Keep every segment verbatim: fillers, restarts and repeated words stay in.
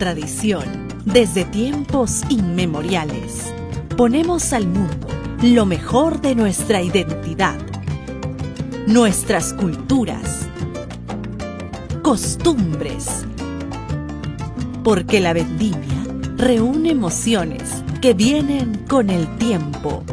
tradición, desde tiempos inmemoriales, ponemos al mundo lo mejor de nuestra identidad, nuestras culturas, costumbres, porque la vendimia reúne emociones que vienen con el tiempo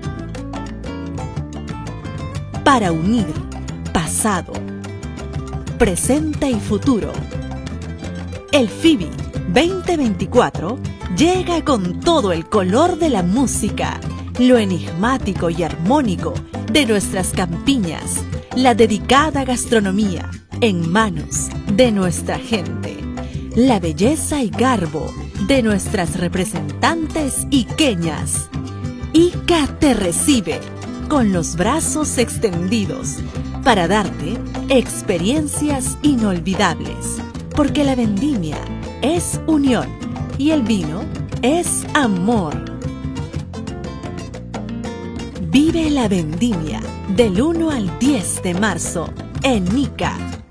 para unir pasado, presente y futuro. El FIBI veinte veinticuatro llega con todo el color de la música, lo enigmático y armónico de nuestras campiñas, la dedicada gastronomía en manos de nuestra gente, la belleza y garbo de nuestras representantes iqueñas. Ica te recibe con los brazos extendidos para darte experiencias inolvidables, porque la vendimia es unión y el vino es amor. Vive la vendimia del uno al diez de marzo en Ica.